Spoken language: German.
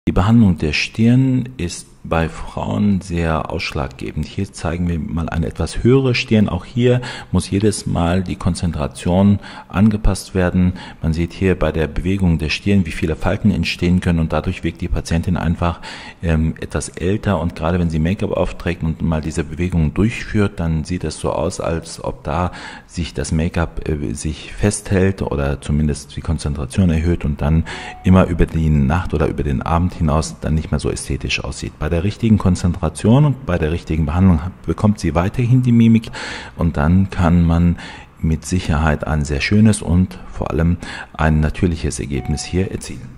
Die Behandlung der Stirn ist bei Frauen sehr ausschlaggebend. Hier zeigen wir mal eine etwas höhere Stirn. Auch hier muss jedes Mal die Konzentration angepasst werden. Man sieht hier bei der Bewegung der Stirn, wie viele Falten entstehen können, und dadurch wirkt die Patientin einfach etwas älter, und gerade wenn sie Make-up aufträgt und mal diese Bewegung durchführt, dann sieht es so aus, als ob da sich das Make-up sich festhält oder zumindest die Konzentration erhöht und dann immer über die Nacht oder über den Abend hinaus dann nicht mehr so ästhetisch aussieht. Bei der richtigen Konzentration und bei der richtigen Behandlung bekommt sie weiterhin die Mimik, und dann kann man mit Sicherheit ein sehr schönes und vor allem ein natürliches Ergebnis hier erzielen.